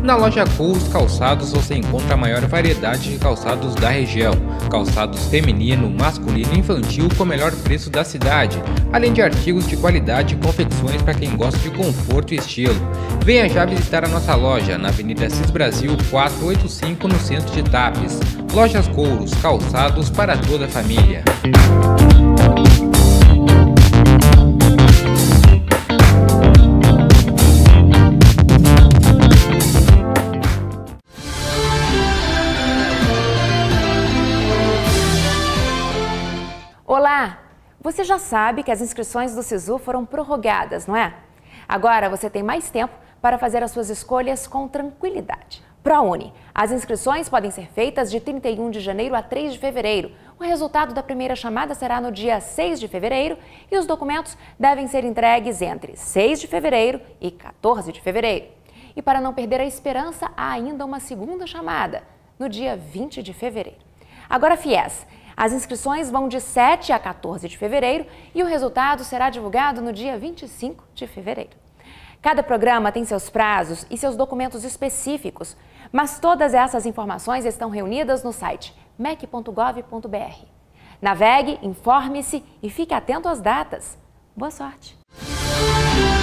Na loja Couros Calçados você encontra a maior variedade de calçados da região. Calçados feminino, masculino e infantil com o melhor preço da cidade, além de artigos de qualidade e confecções para quem gosta de conforto e estilo. Venha já visitar a nossa loja na Avenida Cis Brasil 485 no centro de Tapes. Lojas Couros Calçados para toda a família. Olá! Você já sabe que as inscrições do SISU foram prorrogadas, não é? Agora você tem mais tempo para fazer as suas escolhas com tranquilidade. ProUni. As inscrições podem ser feitas de 31 de janeiro a 3 de fevereiro. O resultado da primeira chamada será no dia 6 de fevereiro e os documentos devem ser entregues entre 6 de fevereiro e 14 de fevereiro. E para não perder a esperança, há ainda uma segunda chamada, no dia 20 de fevereiro. Agora, FIES. As inscrições vão de 7 a 14 de fevereiro e o resultado será divulgado no dia 25 de fevereiro. Cada programa tem seus prazos e seus documentos específicos, mas todas essas informações estão reunidas no site mec.gov.br. Navegue, informe-se e fique atento às datas. Boa sorte!